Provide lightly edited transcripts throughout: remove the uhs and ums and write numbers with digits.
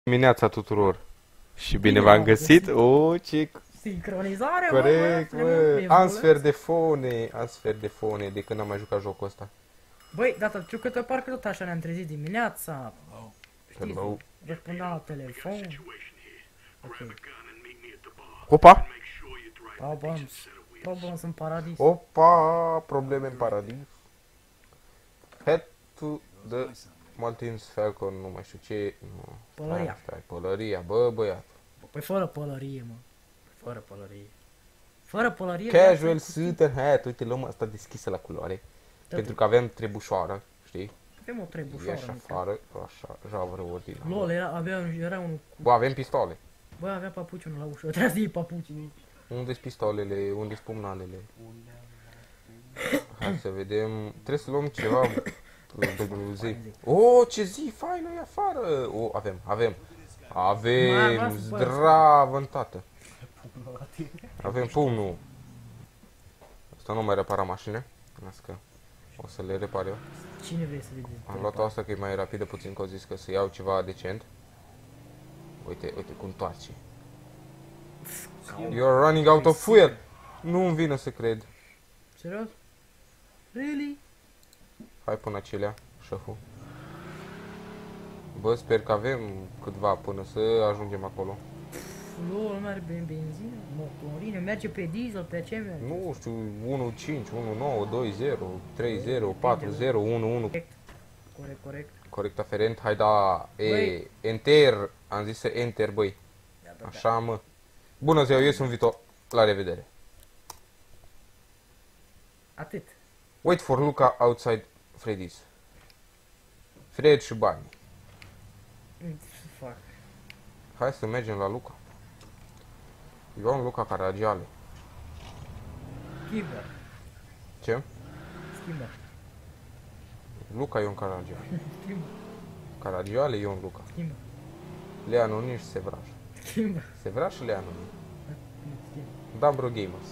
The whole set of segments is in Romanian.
Dimineața tuturor și bine v-am găsit. O, ce sincronizare, corect, bă, bă. Am sfert de fone, de când am mai jucat jocul ăsta. Băi, data ciucă-te, parcă tot așa ne-am trezit dimineața. Știi, Hello. răspundeam la telefon. Ok. Opa! Problems în paradis. Opa! Probleme în paradis. Head to the Maltese Falcon, nu mai știu ce. Nu. Pălăria. Stai, pălăria, bă, băiat. Păi fără pălărie, mă. Fără pălărie. Fără pălărie. Casual suit hat. Uite, luăm asta deschisă la culoare. Da, Pentru că avem trebușoară, știi? avem o trebușoară. Ieși afară, așa, javră ordinară. LOL, era unul cu... Bă, avem pistole. Bă, avea papuci unul la ușă. Trebuia să iei papucii. Unde-s pistolele? Unde-s pumnalele? Hai să vedem. Trebuie să luăm ceva. Zi. Oh, ce zi faină e afară! Oh, avem. Avem zdravă în tată. Avem pumnul. Asta nu mai repara mașină. Las că o să le repar eu. Cine vrei să vezi? Am luat asta că e mai rapidă puțin, că au zis că să iau ceva decent. Uite cum întoarce. You're running out of fuel! Nu-mi vine să cred. Serios? Really? Hai până acelea, șeful. Bă, sper că avem câtva până să ajungem acolo. LOL, merge pe benzină, motorină, merge pe diesel, pe ce merge? Nu știu, 1.5, 1.9, 2.0, 3.0, 4.0, 1.1. Corect. Corect aferent, hai da, enter, am zis să enter, băi. Da. Așa, mă. Bună ziua, eu sunt Vito, la revedere. Atât. Wait for Luca outside Freddy's. Fred și bani. Fac. Hai să mergem la Luca. Eu am Luca Caragiale. Schimbă. Ce? Schimbă. Luca Ion Caragiale. Schimbă. Caragiale Ion Luca. Schimbă. Leanoni și Sevraș. Schimbă. Sevraș și Leanoni. Schimbă. Dambro Gamers.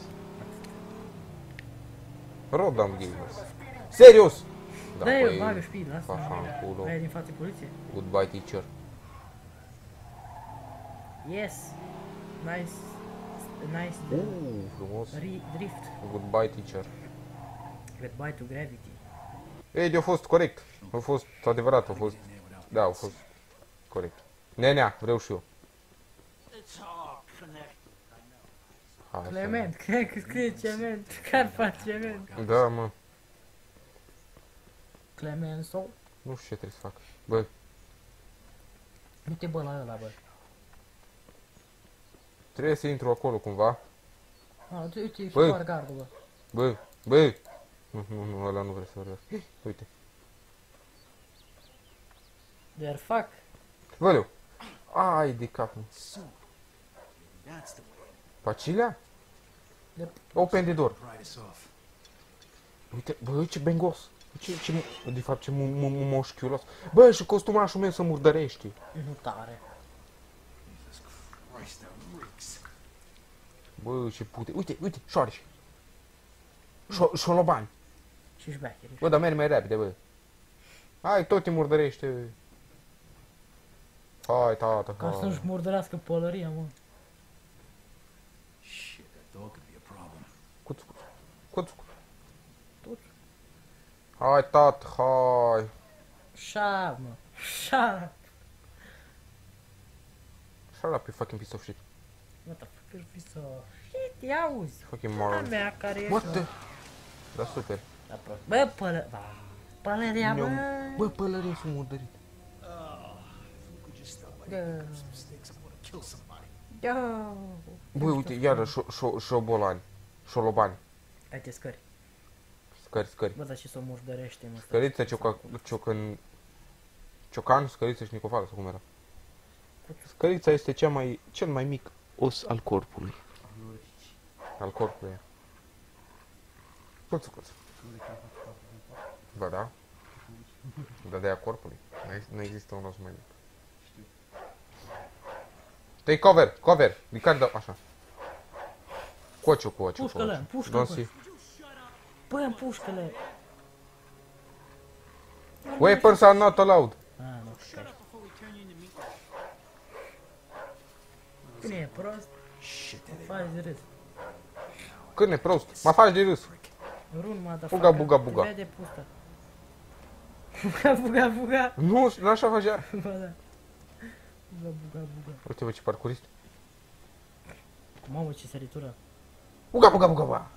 Rodam Gamers. Serios! Da, eu bagă șpii, lasă. Așa, culo. Aia din fața poliției. Goodbye, teacher. Yes. Nice. Frumos. Drift. Goodbye, teacher. Goodbye to gravity. Ei, a fost corect. A fost adevărat, a fost... Da, a fost corect. Nenea, vreau și eu. Hai să- Clement, cred că scrie cement. Carpa cement. Da, mă. Clemenso. Nu știu ce trebuie să fac. Bă, Du-te bă la ăla, bă. trebuie să intru acolo cumva. Uite, e Bă. și gardul, bă. Bă. Nu, ăla nu vrea să vorbească. Uite. Dar fac. Văleu. Ai de cap. Pacilea? Yep. Open the door. Uite, bă, ce bengos. De fapt, ce moșchiulos. Bă, și costumașul meu se murdărește. Nu tare. Bă, ce pute. Uite, șoareci. Șolobani. Și șbecheri. Bă, dar mergi mai repede, bă. Hai, tot te murdărește. Hai, tată, Ca hai. să-și murdărească pălăria, mă. Cuț. Tot. Hai, tată, hai. Șa, mă. Șa. Shut up, you fucking piece of shit. What the fuck, piece of shit, ia auzi. Fucking A moron. mea care e... What the? Da, super. Bă, pălăria, bă. Bă, pălării sunt murdărit. Da. Bă, uite, iară, șobolani. Șolobani. Hai te scări. Scări. Bă, dar ce s-o murdărește, mă. Scăriță, ciocan, scăriță și nicofală, sau cum era? Scărița este cel mai mic os al corpului. Al corpului. Cuț. Ba da? Da, de-aia corpului. Nu există un os mai mic. Take cover! Ricardo, așa. Cociu. Pușcă-le, Don't see. Bă, împușcă-le. Weapons are not allowed. Ah, nu știu. Când e prost, faci de râs. Când e prost, mă faci de râs. Run, mă, Buga, buga, buga. Vede pustă. Buga, buga, buga. Nu așa facea. Ba da. Buga, buga, buga. Uite bă ce parcurist. Mamă, ce săritură. Buga, buga, buga, buga.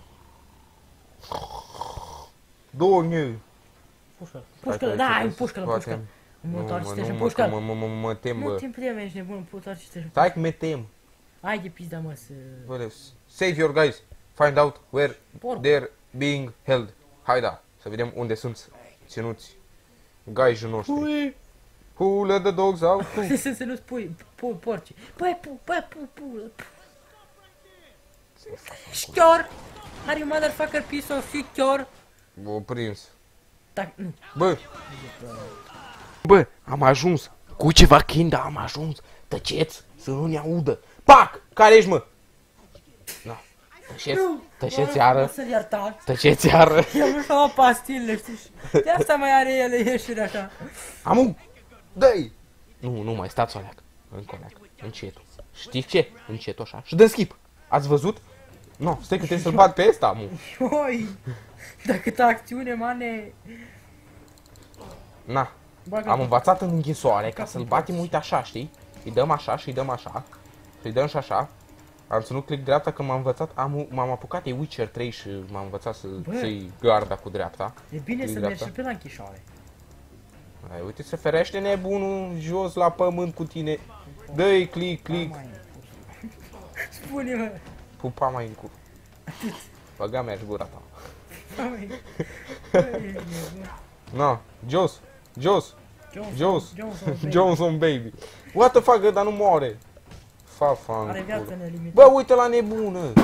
Doamne. Pușcă. Pușcă, da, ai pușcă-l, pușcă. Mă întoarce-te și pușcă. Mă tem, Nu bă. timp de mea, ești nebun, întoarce-te și Stai că mă tem. hai de pizda, mă, să... Bă, save your guys. Find out where Porc. they're being held. Hai da, să vedem unde sunt ținuți gaijii noștri. Pui! Who let the dogs out? Să nu spui porci. Băi, Șchior! Are you motherfucker piece of shit, chior? Bă, prins. Nu. Bă, am ajuns. Cu ceva kinda am ajuns. Tăceți, să nu ne audă. Pac! Care ești, mă? Na. Tăceți iară. Să-l ierta. Tăceți iară. Eu nu știu pastile, știi? De asta mai are ele ieșire așa. Amu! Dă-i! Nu mai stați o leacă. Încă o leacă. Încetul. Știi ce? Încetul așa. Și dă skip. Ați văzut? Nu, stai că trebuie să-l bat pe ăsta, amu. Oi! Dar câtă acțiune, mane! Na. Bagă Am învățat în închisoare ca să-l batem, uite așa, știi? Îi dăm așa și îi dăm așa. Și îi dăm și așa. Am ținut click dreapta că m-am învățat, m-am apucat de Witcher 3 și m-am învățat să-i garda cu dreapta. E bine Click să dreapta. mergi și pe la închisoare. Ai, uite, se ferește nebunul jos la pământ cu tine. Dă-i click. Spune-mă! Pupa mai în cur. Băga mea și gura ta. No, Jos. Johnson baby. What the fuck, dar nu moare. Are viață nelimitată. Bă, uite la nebună.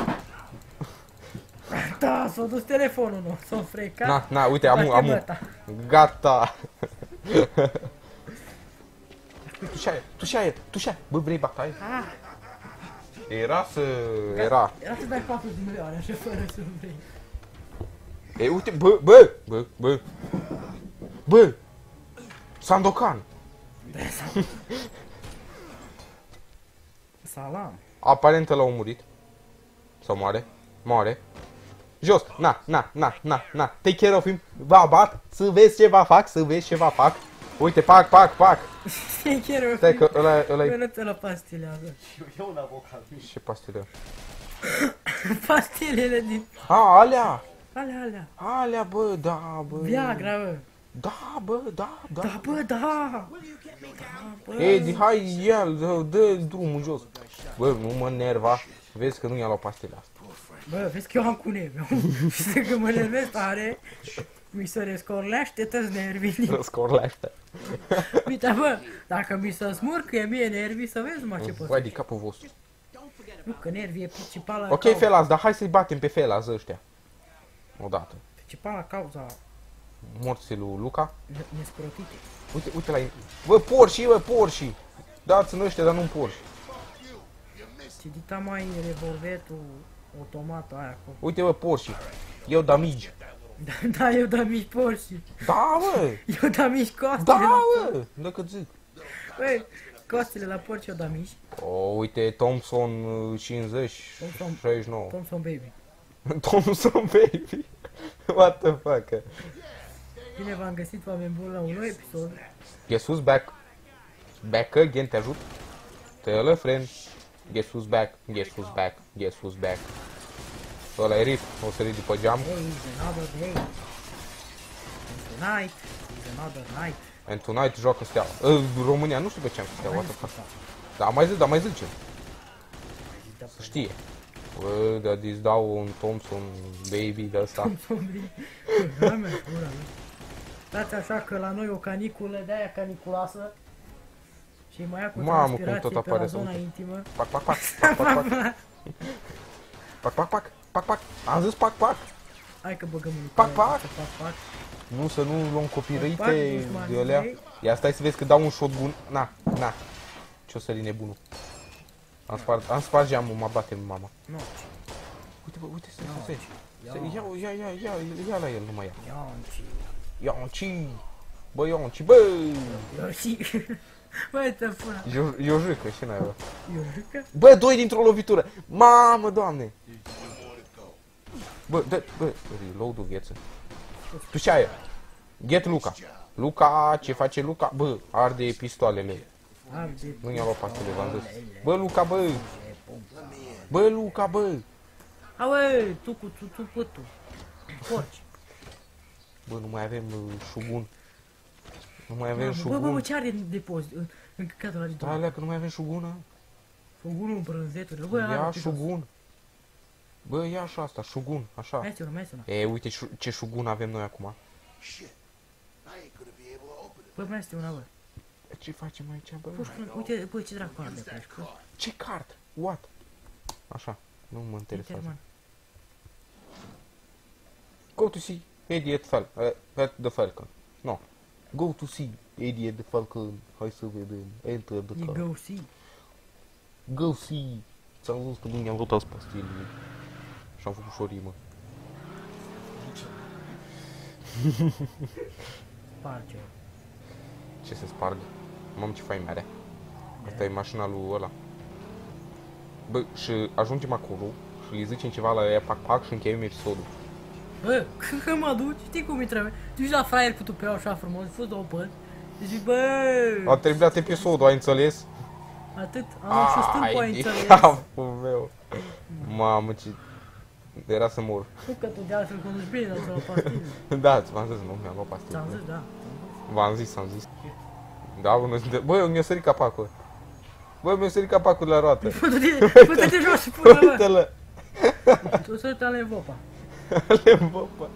Da, s-a dus telefonul, nu, s-a frecat. Na, uite, amu. Gata. Tu și aia. Bă, vrei bataie? Era să dai 4 de milioane, așa, fără să vrei. E, uite, bă. Sandokan. Salam. Aparent l-au murit. Sau moare. Jos, na. Take care of him. Bat, să vezi ce va fac. Uite, pac. Stai că ăla e... Eu nu te la pastilează. Eu un avocat. Ce pastile? Pastilele din... Alea, bă, da, bă. Viagra, bă. Da, bă. Da, bă, da. Edi, hai, dă drumul jos. Bă, nu mă nerva. Vezi că nu i-a luat pastile astea. Bă, vezi că eu am cu nervi. Și că mă nervez tare, mi se răscorlește toți nervii. Răscorlește. Uite, bă, dacă mi se smurcă mie nervii, să vezi, mă, ce pot. Vai de capul vostru. Nu, că nervii e principala Ok, Felas, dar hai să-i batem pe Felas ăștia. Odată. Principala cauza Morții lui Luca. nescrotite. Uite la ei. Bă, porși. Dați-mi ăștia, dar nu porși. Ce dita mai revolvetul automat aia acolo. Uite, bă, porși. Eu damage. Da, eu da mici porși. Da, bă. Eu da mici costele. Da, bă. Dacă zic. Băi, costele la porci eu da mici. Uite, Thompson 50, 69. Thompson baby. Thompson baby. What the fuck? Bine v-am găsit, oameni buni, la un nou episod. Guess who's back? Back again, te ajut? Tell a friend. Guess who's back? Ăla e Rift, o să ridic după geam. Hey, it's another day. And tonight is another night. And tonight joacă Steaua. România, nu știu pe ce am Steaua, what the fuck. Da, mai zice. Să știe. Bă, dar îți dau un Thompson baby de ăsta. Thompson baby. Gura mea. Stați așa că la noi o caniculă de aia caniculoasă. Și mai ia cu Mamă, cum tot transpirație pe la apare zona să intimă. Pac. Am zis pac. Hai că băgăm un Pac. Nu, să nu luăm copyright-e de alea. Ia stai să vezi că dau un shotgun. Na. Ce-o să-i nebunul. Am spart geamul, mă bate mama. Nu. Uite, stai. Ia la el, nu mai ia. Ionci. Bă, Ionci, bă! Băi, te pula. Eu jucă, ce n-ai, bă? Eu jucă? Bă, doi dintr-o lovitură. Mamă, doamne. Bă, reload-ul vieță. Tu ce ai? Get Luca. Luca, ce face Luca? Bă, arde pistoalele. Nu i-a luat pastele, v-am zis. Bă, Luca, bă. Bă, Luca, bă. A, bă, tu cu tu. Porci. Bă, nu mai avem șugun. Nu mai avem Bă, șugun. ce are în depozit? În căcatul ăla din Da, alea că nu mai avem șugună. Fogunul în brânzeturile. Bă, Ia șugun. Bă, ia așa asta, șugun, așa. Mai sună. E, uite ce șugun avem noi acum. Bă, mai este una, bă. Ce facem aici, bă? Pușcă, uite, bă, ce dracu are de pușcă. Ce card? What? Așa, nu mă interesează. Interman. Go to see Idiot Falcon. The Falcon. No. Go to see Idiot the Falcon. Hai să vedem. Enter the E car. go see. Go see. Ți-am zis că nu mi-am luat azi pastilele. Și am făcut și o rimă. Sparge. Ce se spargă? Mamă, ce fain are. Asta e mașina lui ăla. Bă, și ajungem acolo și îi zicem ceva la ea, pac și încheiem episodul. Bă, când mă duci, știi cum îi trebuie? Duci la fraier cu tupeau așa frumos, îi fuzi două pări. Zici, bă, A terminat episodul, ai înțeles? atât, am și stâmpul ai de înțeles. capul meu. Mamă, ce... Era să mor. Nu că tu de altfel conduci bine, dar ți-o la pastile. Da, ți-am zis, nu mi-am luat pastile. Ți-am zis, da. V-am zis, am zis. Da, bă, nu suntem... Bă, mi-a sărit capacul. Bă, mi-a sărit capacul de la roată. Pute-te jos și pune, bă. Uite-l. Tu să-ți ale vopa. Lembopa.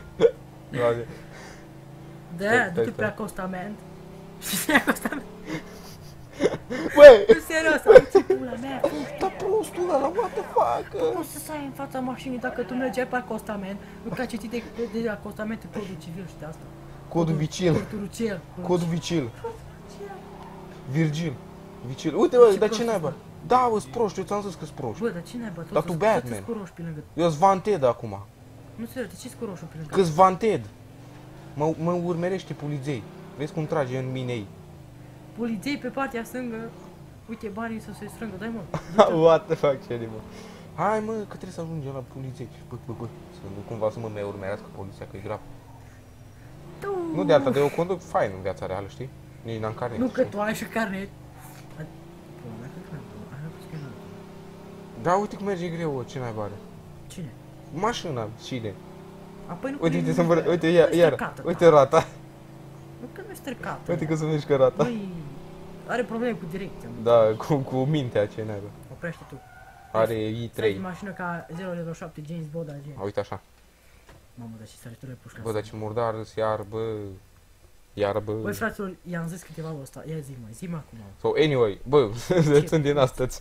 Da, du-te pe acostament. Și acostament. Băi! Nu, serios, am pula mea. Da prostul ăla, what the fuck? Cum să stai în fața mașinii dacă tu mergeai pe acostament? Nu că ai citit de acostamente codul civil și de asta. Codul Vicil. Turturucel. Codul Vicil. Virgil. Vicil. Uite, bă, Ce dar ce prost naiba? Da, bă, proști, eu ți-am zis că-s proști. Bă, dar ce naiba? Dar tu Batman. Cu roșu pe lângă. Eu-s vanted acum. Nu, serios, de ce-s cu roșu pe lângă? Că-s vanted. Mă urmărește poliței. Vezi cum trage în mine ei. Poliței pe partea stângă. Uite banii să se strângă, dai mă. What the fuck, ce mă? Hai mă, că trebuie să ajungem la poliție. Bă, să nu cumva să mă mai urmărească poliția, că e grav. Nu de alta, de eu conduc fain în viața reală, știi? Nici n-am carnet. Nu că tu ai și carnet. Da, uite cum merge greu, ce naiba are. Cine? Mașina, cine? Apoi nu Uite, că uite, e să-mi mică. uite, Nu iar, stricată, uite da. rata. Nu că nu e stricată. Uite că se mișcă rata. Băi, are probleme cu direcția. Da, cu mintea, ce naiba. Oprește tu. Are Stai i3. în mașină ca 007 James Bond agent. A, uite așa. Mamă, dar ce sărătoare pușca. Bă, dar ce murdar râs, iar, bă. Iar, bă. Băi, fraților, i-am zis câteva bă ăsta. Ia zi-mă acum. So, anyway, bă, sunt din astăzi.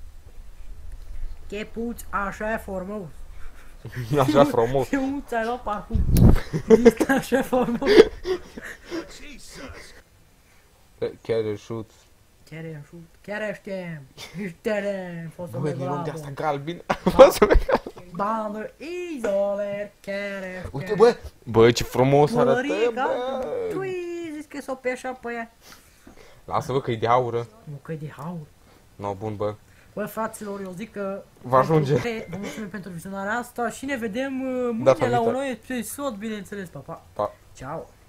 Chepuți așa frumos. Așa frumos. Eu ți-ai luat parcum. Ești așa frumos. Chiar shoot. Chiar e șut. Chiar știm. Ești teren. Poți să Bă, merg din la loc de asta bun. galbin. Poți să merg. Bandă izoler. Chiar știm. Uite, bă. Bă, ce frumos arată, Mălărica. Tu bă. i zis că s-o pe așa pe ea. Lasă, bă, că e de aură. Nu că e de haur. No, bun, bă. Bă, fraților, eu zic că Va ajunge. Vă mulțumim pentru vizionarea asta și ne vedem Data mâine la un viitoare. nou episod, bineînțeles, pa, pa. Pa. Ciao.